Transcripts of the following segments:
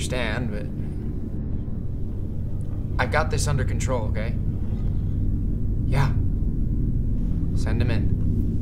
understand, but I've got this under control, okay? Yeah. Send him in.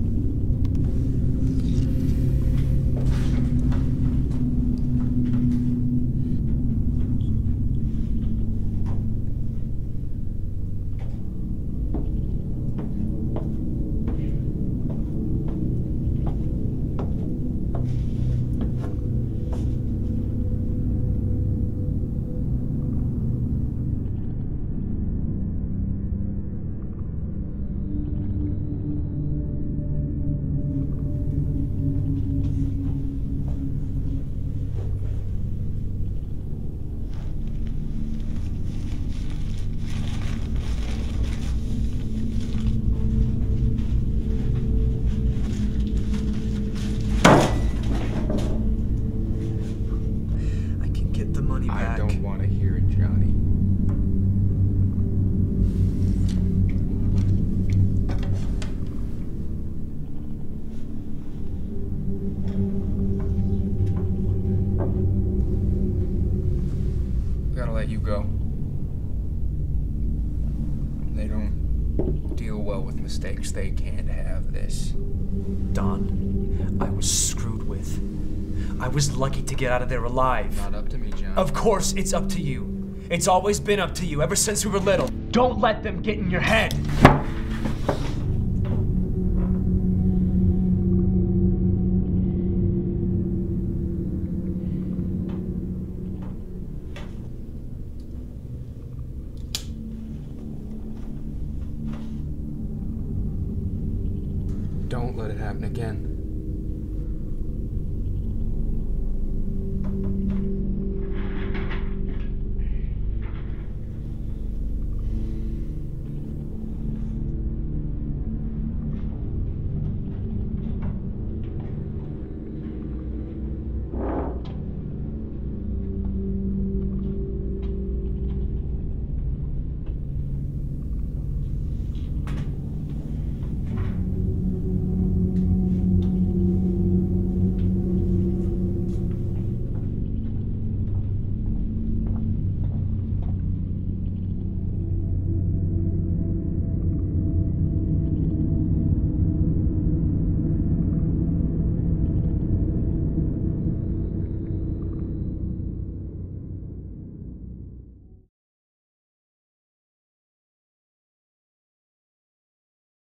I don't want to hear it, Johnny. Gotta let you go. They don't deal well with mistakes. They can't have this. Don, I was screwed with. I was lucky to get out of there alive. Not up to me, John. Of course it's up to you. It's always been up to you, ever since we were little. Don't let them get in your head. Don't let it happen again.